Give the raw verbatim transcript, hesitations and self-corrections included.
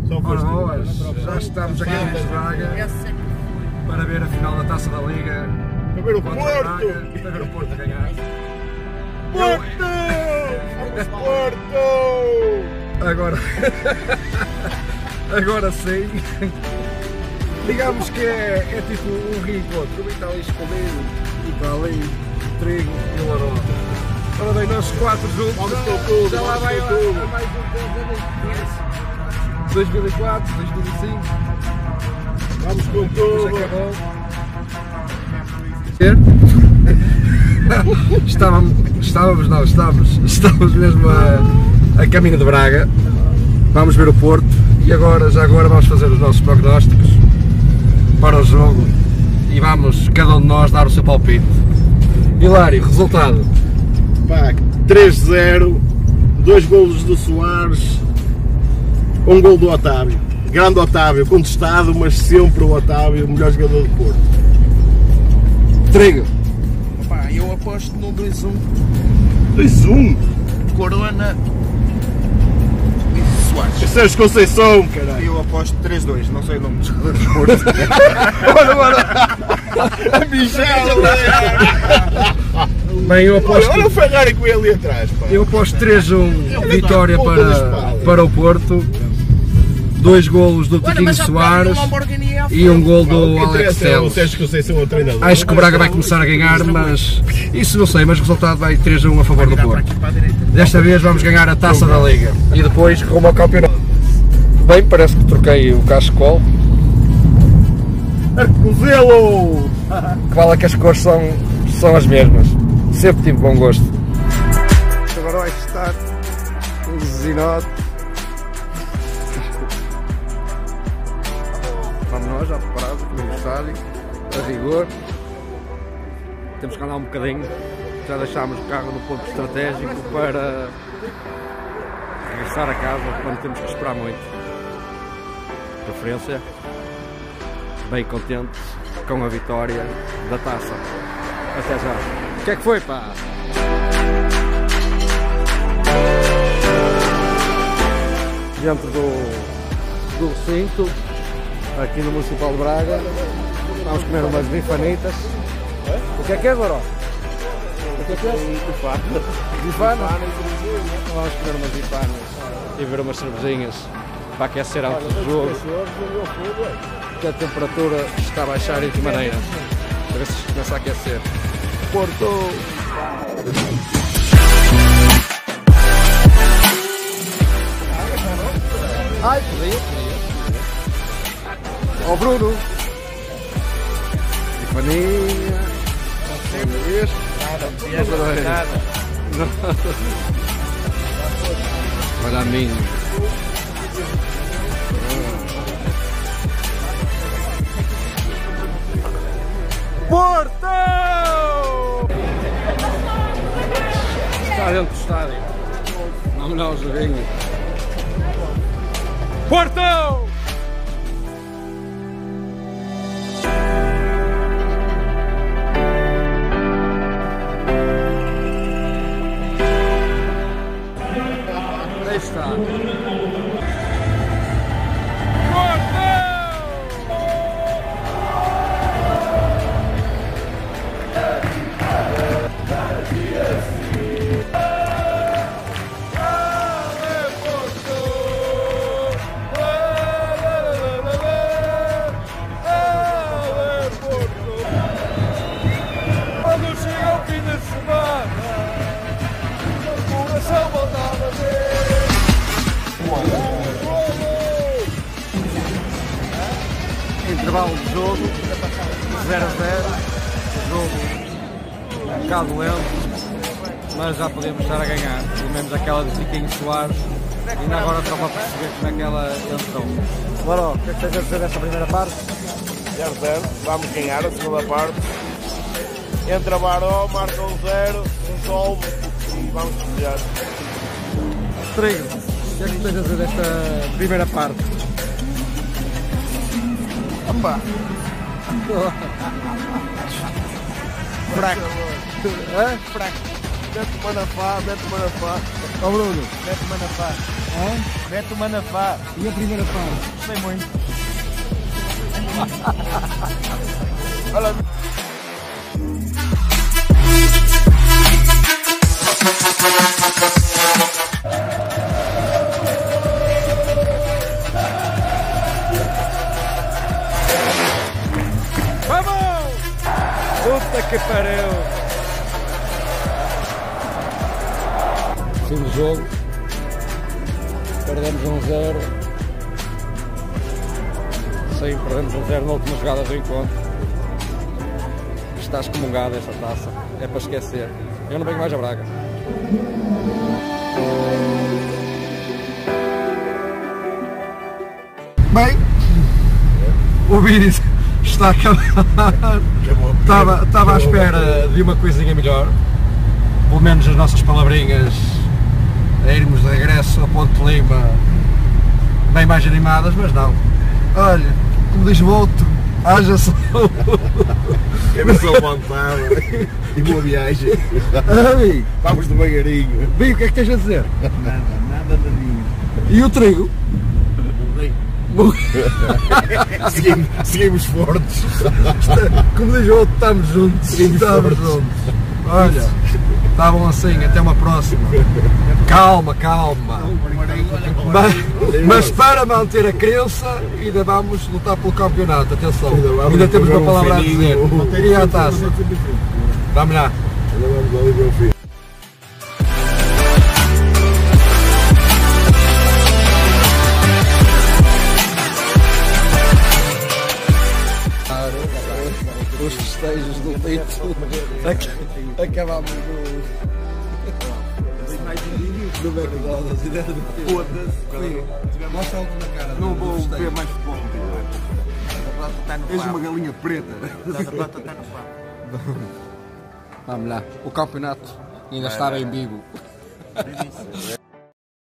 Ora boas, já estamos aqui em Braga para ver a final da Taça da Liga. Para ver o contra Porto! Braga, e para ver o Porto ganhar. Porto! Vamos Porto! Agora, agora sim, digamos que é, é tipo um reencontro. O está ali escondido, e está ali o Trigo e o Laró. Ora bem, nós quatro juntos, Vamos com tudo, já lá vamos vai com a, tudo. a mais um dois mil e quatro, dois mil e cinco, Vamos com já tudo! acabou. Estávamos, estávamos, não, estamos, estamos mesmo a, a caminho de Braga. Vamos ver o Porto e agora, já agora vamos fazer os nossos prognósticos para o jogo e vamos, cada um de nós, dar o seu palpite. Hilário, resultado? Pá, três a zero, dois golos do Soares, um gol do Otávio. Grande Otávio, contestado, mas sempre o Otávio, o melhor jogador do Porto. Trigo. Pá, eu aposto no dois a um. dois a um? Corona e Soares. Esse é o Conceição, caralho. Eu aposto três a dois, não sei o nome dos jogadores do Porto. Olha, olha! A mijada! Bem, eu aposto, Olha o Ferrari que veio ali atrás, pá. eu aposto três a um vitória Ponta da para, espada. para o Porto. Dois golos do Tiquinho Soares e um gol do O que Alex interessa é o Telles. Sérgio Conceição, o treinador. Acho que o Braga vai começar a ganhar, mas isso não sei, mas o resultado vai três a um a favor do Porto. Desta vez vamos ganhar a Taça da Liga e depois rumo ao campeonato. Bem, parece que troquei o cascol, Arcozelo! que vale que as cores são, são as mesmas. Sempre tive bom gosto. Agora vai estar o Zinote. Vamos nós, já preparados, no estádio, a rigor. Temos que andar um bocadinho. Já deixámos o carro no ponto estratégico para regressar a casa quando temos que esperar muito. Preferência. Bem contente com a vitória da taça. Até já. O que é que foi, pá? Dentro do, do recinto, aqui no Municipal de Braga, vamos comer umas bifanitas. O que é que é, Baró? O que é que é? Bifana. Bifana? Vamos comer umas bifanas e ver umas cervejinhas para aquecer antes do jogo. Que a temperatura está a baixar de maneira. Para ver se começa a aquecer. Porto! Ai, podia, podia. Ó oh, Bruno! Bifaninha! Nada, nada. Olha a mim. Porto! Está dentro do estádio. Vamos lá ao joguinho. Porto! Aí está. Intervalo de jogo, zero a zero, jogo um bocado lento, mas já podemos estar a ganhar, pelo menos aquela de Tiquinho Soares, e ainda agora só para perceber como é que ela entrou. Baró, o que é que tens a dizer desta primeira parte? zero a zero, vamos ganhar a segunda parte. Entra Baró, marca um zero, resolve e vamos festejar. Trigo, o que é que tens a dizer desta primeira parte? Opa! Fraco. Hã? Fraco. Mete o Manafá, mete o Manafá. Ó Bruno, Mete o Manafá. hã? Mete o Manafá. E a primeira parte? Sei muito. Olha. Vamos! Puta que pariu! Fim do jogo. Perdemos um zero. Sim, perdemos um zero na última jogada do encontro. Está excomungada esta taça. É para esquecer. Eu não venho mais a Braga. Bem, o vídeo está a acabar. Estava, estava à espera de uma coisinha melhor. Pelo menos as nossas palavrinhas a irmos de regresso a Ponte Lima bem mais animadas, mas não. Olha, como diz o outro, haja saúde. Cabeça levantada e boa viagem. Ai, Vamos devagarinho. bem, o que é que tens a dizer? Nada, nada dadinho. E o trigo? Seguimos, seguimos fortes. Como diz o outro, estamos juntos. Estamos juntos. Olha, estavam assim, até uma próxima. Calma, calma. Mas, mas para manter a crença, ainda vamos lutar pelo campeonato. Atenção, Ainda vamos ainda temos uma jogar um palavra a dizer. fininho. E a taça. Vamos lá. Ainda vamos ali ver o fim. Os festejos do título. Acabámos no. No McDonald's e dentro do Foda-se. Mostra algo na cara. Não vou ver mais futebol. A plata está no És uma papo. galinha preta. A plata está no papo. Vamos lá. O campeonato ainda está em Bigo.